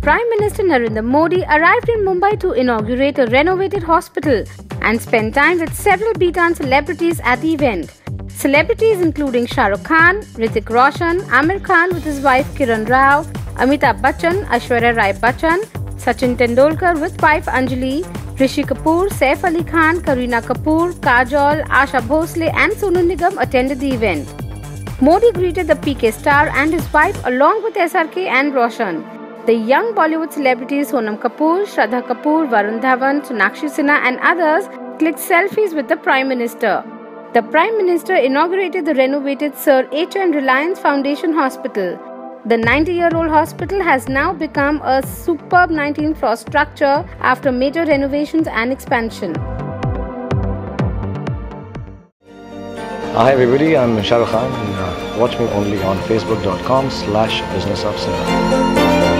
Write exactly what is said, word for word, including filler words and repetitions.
Prime Minister Narendra Modi arrived in Mumbai to inaugurate a renovated hospital and spent time with several Bhutan celebrities at the event. Celebrities including Shah Rukh Khan, Hrithik Roshan, Aamir Khan with his wife Kiran Rao, Amitabh Bachchan, Aishwarya Rai Bachchan, Sachin Tendulkar with wife Anjali, Rishi Kapoor, Saif Ali Khan, Kareena Kapoor, Kajol, Asha Bhosle and Sonu Nigam attended the event. Modi greeted the P K star and his wife along with S R K and Roshan. The young Bollywood celebrities Sonam Kapoor, Shraddha Kapoor, Varun Dhawan, Sonakshi Sinha and others clicked selfies with the Prime Minister. The Prime Minister inaugurated the renovated Sir H and Reliance Foundation Hospital. The ninety-year-old hospital has now become a superb nineteenth floor structure after major renovations and expansion. Hi everybody, I'm Shah Rukh Khan and uh, watch me only on facebook dot com slash business of cinema.